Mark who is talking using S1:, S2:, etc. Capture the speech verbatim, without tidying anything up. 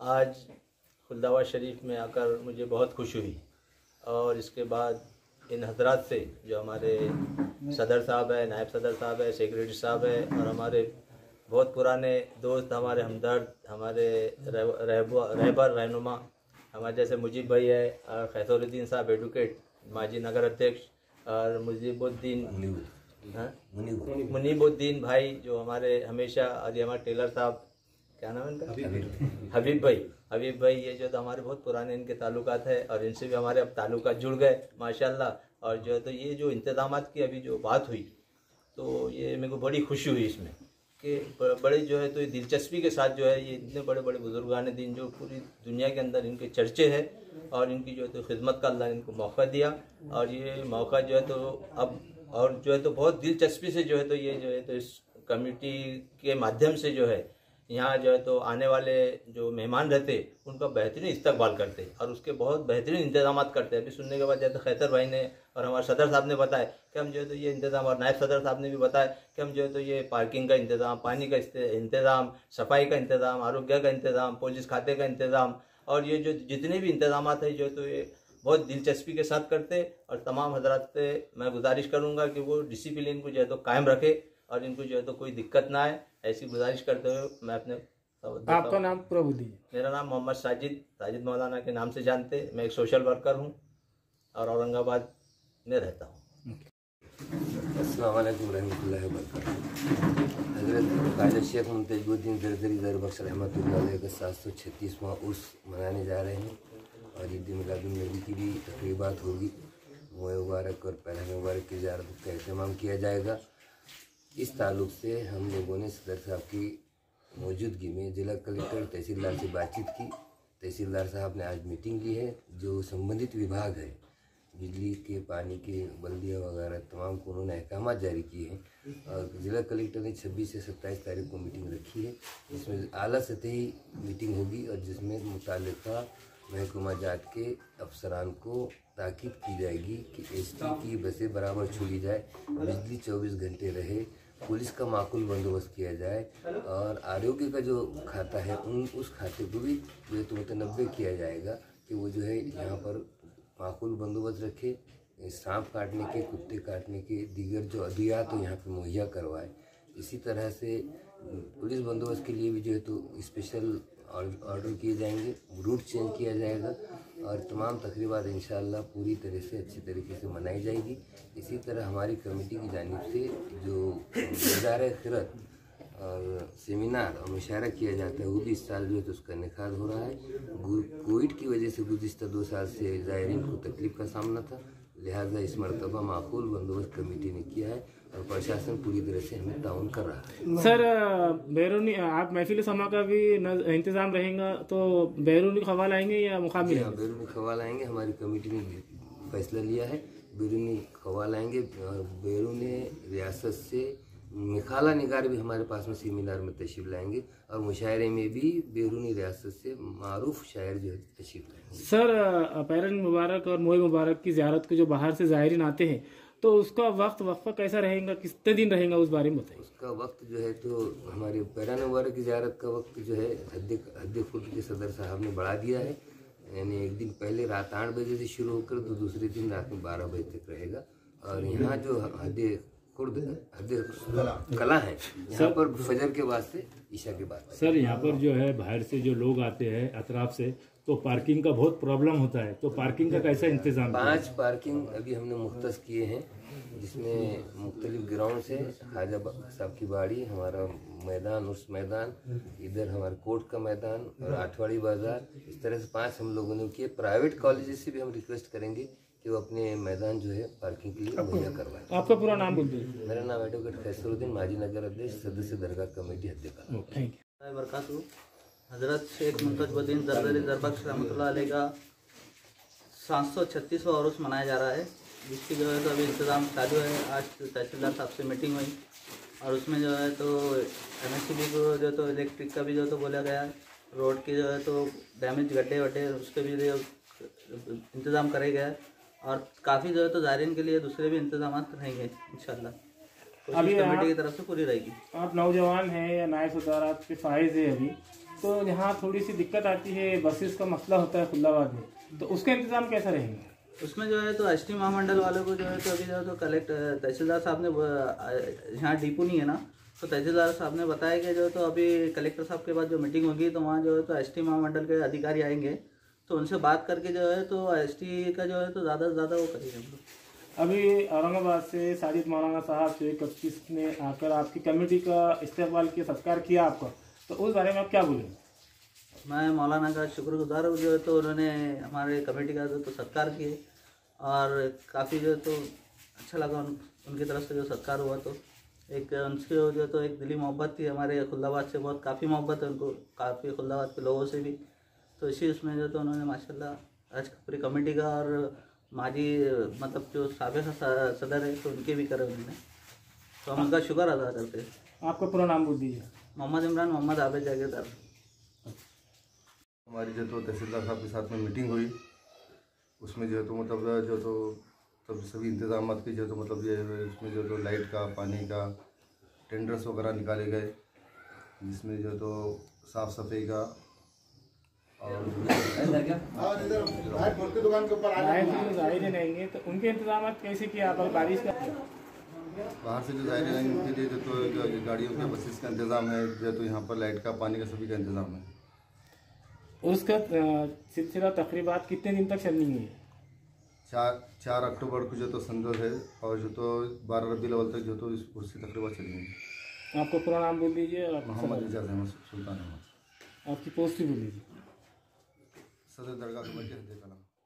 S1: आज खुलदाबाद शरीफ में आकर मुझे बहुत खुशी हुई और इसके बाद इन हजरात से जो हमारे सदर साहब है, नायब सदर साहब है, सेक्रेटरी साहब है और हमारे बहुत पुराने दोस्त, हमारे हमदर्द, हमारे रहबर रहनुमा हमारे जैसे मुजीब भाई है और खैसरुद्दीन साहब एडवोकेट माजी नगर अध्यक्ष और मुजीबुद्दीन मुनीबुद्दीन भाई जो हमारे हमेशा, और ये हमारे टेलर साहब, क्या नाम है इनका, हबीब भाई हबीब भाई ये जो तो हमारे बहुत पुराने इनके ताल्लुकात है और इनसे भी हमारे अब ताल्लुकात जुड़ गए माशाल्लाह। और जो है तो ये जो इंतज़ामात की अभी जो बात हुई तो ये मेरे को बड़ी खुशी हुई इसमें कि बड़े जो है तो ये दिलचस्पी के साथ जो है ये इतने बड़े बड़े बुजुर्गान दिन जो पूरी दुनिया के अंदर इनके चर्चे हैं और इनकी जो है तो खिदमत का अल्लाह ने इनको मौका दिया और ये मौका जो है तो अब और जो है तो बहुत दिलचस्पी से जो है तो ये जो है तो इस कमेटी के माध्यम से जो है यहाँ जो है तो आने वाले जो मेहमान रहते उनका बेहतरीन इस्तकबाल करते और उसके बहुत बेहतरीन इंतजाम करते। अभी सुनने के बाद जैसे खैतर भाई ने और हमारे सदर साहब ने बताया कि हम जो है तो ये इंतज़ाम, और नायब सदर साहब ने भी बताया कि हम जो है तो ये पार्किंग का इंतज़ाम, पानी का इंतज़ाम, सफाई का इंतज़ाम, आरोग्य का इंतज़ाम, पुलिस खाते का इंतज़ाम और ये जो जितने भी इंतज़ाम है जो है तो ये बहुत दिलचस्पी के साथ करते। और तमाम हजरात से मैं गुजारिश करूँगा कि वो डिसिप्लिन को जो है तो कायम रखे और इनको जो है तो कोई दिक्कत ना आए, ऐसी गुजारिश करते हुए मैं अपने
S2: आपका नाम पूरा बोलिए।
S1: मेरा नाम मोहम्मद साजिद साजिद मौलाना के नाम से जानते। मैं एक सोशल वर्कर हूँ और औरंगाबाद में रहता हूँ।
S3: अस्सलाम वालेकुम रहमतुल्लाहि व बरकातहू। हज़रत ख्वाजा शेख मुंतजबुद्दीन ज़रज़री दरबख्श रहमतुल्लाह अलैह का सात सौ छत्तीसवां उर्स मनाने जा रहे हैं और ईद मिलादुन नबी की भी तकरीबात होगी। मोए मुबारक और पहला मुबारक की ज़ियारत का एहतमाम किया जाएगा। इस ताल्लुक़ से हम लोगों ने सदर साहब की मौजूदगी में ज़िला कलेक्टर तहसीलदार से बातचीत की। तहसीलदार साहब ने आज मीटिंग ली है। जो संबंधित विभाग है, बिजली के, पानी के, बल्दियाँ वगैरह तमाम को उन्होंने अहकाम जारी किए हैं और ज़िला कलेक्टर ने छब्बीस से सत्ताईस तारीख को मीटिंग रखी है। इसमें आला सतही मीटिंग होगी और जिसमें मुताल्लिक़ा महकमा जात के अफसरान को ताकीद की जाएगी कि एस टी की बसें बराबर छोड़ी जाए, बिजली चौबीस घंटे रहे, पुलिस का माकूल बंदोबस्त किया जाए और आरोग्य का जो खाता है उन उस खाते को भी जो है तो मुतनब्बे किया जाएगा कि वो जो है यहाँ पर माकूल बंदोबस्त रखे, सांप काटने के, कुत्ते काटने के दीगर जो अद्वियात तो यहाँ पे मुहैया करवाए। इसी तरह से पुलिस बंदोबस्त के लिए भी जो है तो स्पेशल ऑर्डर किए जाएंगे, रूट चेंज किया जाएगा और तमाम तकरीबात इंशाअल्लाह पूरी तरह से अच्छी तरीके से मनाई जाएगी। इसी तरह हमारी कमेटी की जानिब से जो गुज़ारे खिरत और सेमिनार और मुशायरा किया जाता है वो भी इस साल जो है तो उसका इनेकाद हो रहा है। कोविड की वजह से गुज़िश्ता दो साल से ज़ायरीन को तकलीफ़ का सामना था, लिहाजा इस मरतबा माकूल बंदोबस्त कमेटी ने किया है और प्रशासन पूरी तरह से हमें ताउन कर रहा है।
S2: सर, बैरूनी आप महफिल समा का भी इंतजाम रहेगा तो बैरूनी खवाल आएंगे या मुकामी?
S3: हाँ, बैरूनी खवाल आएंगे। हमारी कमेटी ने फैसला लिया है बैरूनी खवाल आएंगे और बैरूनी रियासत से मिखाला निगार भी हमारे पास में सेमिनार में तशरीफ लाएंगे और मुशायरे में भी बैरूनी रियासत से मारूफ शायर जो है तशरीफ लाएंगे।
S2: सर, पैरन मुबारक और मोए मुबारक की ज़ियारत को जो बाहर से ज़ायरीन आते हैं तो उसका वक्त वक्फा कैसा रहेगा, कितने दिन रहेगा, उस बारे में बताइए।
S3: उसका वक्त जो है तो हमारे पैरान मुबारक की ज़ियारत का वक्त जो है हद हद फुट के सदर साहब ने बढ़ा दिया है, यानी एक दिन पहले रात आठ बजे से शुरू होकर तो दूसरे दिन रात में बारह बजे तक रहेगा। और यहाँ जो हद खुर्द हद कला है यहाँ पर फजर के बाद से ईशा के बाद।
S4: सर, यहाँ पर जो है बाहर से जो लोग आते हैं अतराफ से तो पार्किंग का बहुत प्रॉब्लम होता है, तो पार्किंग का कैसा इंतजाम?
S3: पांच पार्किंग अभी हमने मुख्तस किए हैं जिसमें मुख्तलिफ ग्राउंड से ख्वाजा साहब की बाड़ी, हमारा मैदान, उस मैदान, इधर हमारे कोर्ट का मैदान और आठवाड़ी बाजार, इस तरह से पांच हम लोगों ने किए। प्राइवेट कॉलेजेस से भी हम रिक्वेस्ट करेंगे कि वो अपने मैदान जो है पार्किंग के लिए मुहैया करवाएं।
S2: आपका पूरा नाम बोल दीजिए।
S3: मेरा नाम एडवोकेट खैसरुद्दीन, माजी नगर अध्यक्ष, सदस्य दरगाह कमेटी हद्देकाला।
S1: बरकातहू। हजरत शेख मुंतजबुद्दीन ज़रज़री दरबख्श रहमतुल्लाह अलैह का सात सौ छत्तीसवां उर्स मनाया जा रहा है, जिसकी जो है तो अभी इंतज़ाम चालू है। आज तहसीलदार साहब से मीटिंग हुई और उसमें जो है तो एम एस सी बी को जो तो इलेक्ट्रिक का भी जो तो बोला गया है, रोड की जो है तो डैमेज गड्ढे वड्ढे उसके भी इंतज़ाम करे गया है और काफ़ी जो है तो ज़ायरीन के लिए दूसरे भी इंतजाम रहेंगे इंशाल्लाह।
S2: अभी
S1: कमेटी की तरफ से पूरी रहेगी।
S2: आप नौजवान हैं या नए सदारात के फायज है, अभी तो यहाँ थोड़ी सी दिक्कत आती है, बसेस का मसला होता है खुल्लाबाद में, तो उसका इंतजाम कैसा रहेगा?
S5: उसमें जो है तो एस टी महामंडल वालों को जो है तो अभी जो है तो कलेक्ट तहसीलदार साहब ने ब- यहाँ डिपो नहीं है ना, तो तहसीलदार साहब ने बताया कि जो है तो अभी कलेक्टर साहब के बाद जो मीटिंग होगी तो वहाँ जो है तो एस टी महामंडल के अधिकारी आएंगे, तो उनसे बात करके जो है तो एस टी का जो है तो ज़्यादा से ज़्यादा वो करेंगे हम लोग।
S2: अभी औरंगाबाद से साजिद मौलाना साहब से इकतीस ने आकर आपकी कमेटी का इस्तेमाल किया, सत्कार किया आपका, तो उस बारे में आप क्या बोलेंगे?
S5: मैं मौलाना का शुक्रगुजार हूँ जो है तो उन्होंने हमारे कमेटी का जो तो सत्कार किए और काफ़ी जो है तो अच्छा लगा उन, उनकी तरफ से जो सत्कार हुआ, तो एक उनसे जो है तो एक दिली मोहब्बत थी, हमारे खुल्लाबाद से बहुत काफ़ी मोहब्बत है उनको, काफ़ी खुल्लाबाद के लोगों से भी, तो इसी उसमें जो तो उन्होंने माशाल्लाह आज पूरी कमेटी का और माजी मतलब जो साबिक़ सदर है तो उनके भी करे उन्होंने, तो हम उनका शुक्र अदा करते हैं।
S2: आपका पूरा नाम बोल दीजिए।
S5: मोहम्मद इमरान मोहम्मद आबिद जागीरदार।
S6: हमारी जो तो तहसीलदार साहब के साथ में मीटिंग हुई, उसमें जो है तो मतलब जो तो तब सभी इंतजाम की जो तो मतलब ये इसमें जो तो लाइट का, पानी का टेंडर्स वगैरह निकाले गए, जिसमें जो तो साफ़ सफाई का और
S2: जाहिर रहेंगे तो उनके इंतजाम कैसे किया आप? बारिश का
S6: बाहर से जो जाहिर रहेंगे उनके लिए जो तो जो गाड़ियों के बसेस का इंतज़ाम है, जो तो यहाँ पर लाइट का, पानी का सभी का इंतज़ाम है।
S2: उसका सिलसिला तकरीबात कितने दिन तक चलनी है?
S6: चार चार अक्टूबर को जो तो संदर्भ है और जो तो बारह रबी अव्वल तक जो तो इस उससे तकरीबा चलेंगे।
S2: आपको पूरा नाम बोल दीजिए और
S6: मोहम्मद एजाज अहमद सुल्तान अहमद।
S2: आपकी पोस्ट भी बोल दीजिए।
S6: सदर दरगाह कमेटी हदे कलाम।